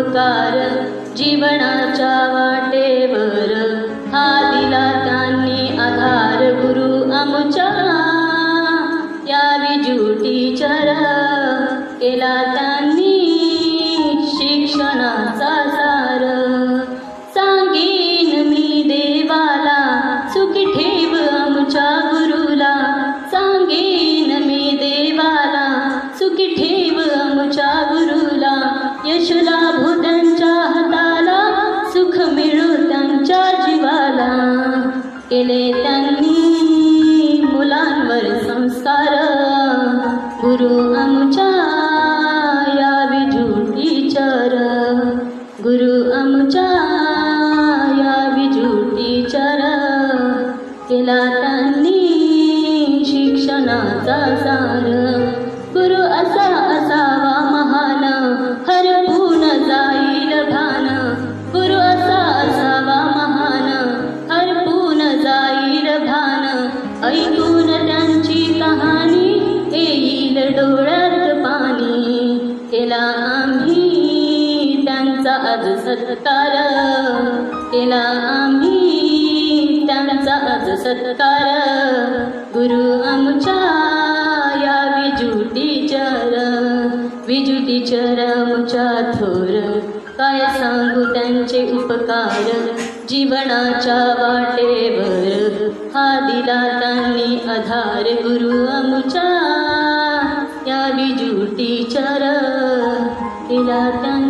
उपकार जीवनाच्या वाटेवर हा दिला त्यांनी आधार गुरु आमच्या या विजुटीचर केला त्यांनी शिक्षणाचा सार सांगेन मी देवाला सुखी ठेव आमच्या गुरुला सांगेन मी देवाला सुखी ठेव आमच्या गुरुला यश लाभो त्यांच्या हाताला सुख मिळो त्यांच्या जीवाला केले त्यांनी मुलांवर संस्कार गुरु आमच्या या विजुटीचर गुरु आमच्या या विजुटीचर केला त्यांनी शिक्षणाचा सार गुरु असा असावा महान हरपून जाईल भान गुरु असा असावा महान हरपून जाईल भान ऐकून त्यांची कहाणी येईल डोळ्यात पाणी केला आम्ही त्यांचा आज सत्कार केला आम्ही त्यांचा आज सत्कार गुरु आमच्या या विजुटीचर आमच्या थोर काय सांगू त्यांचे उपकार जीवनाच्या वाटेवर हा दिला त्यांनी आधार गुरु आमच्या या विजुटीचर केला त्यांनी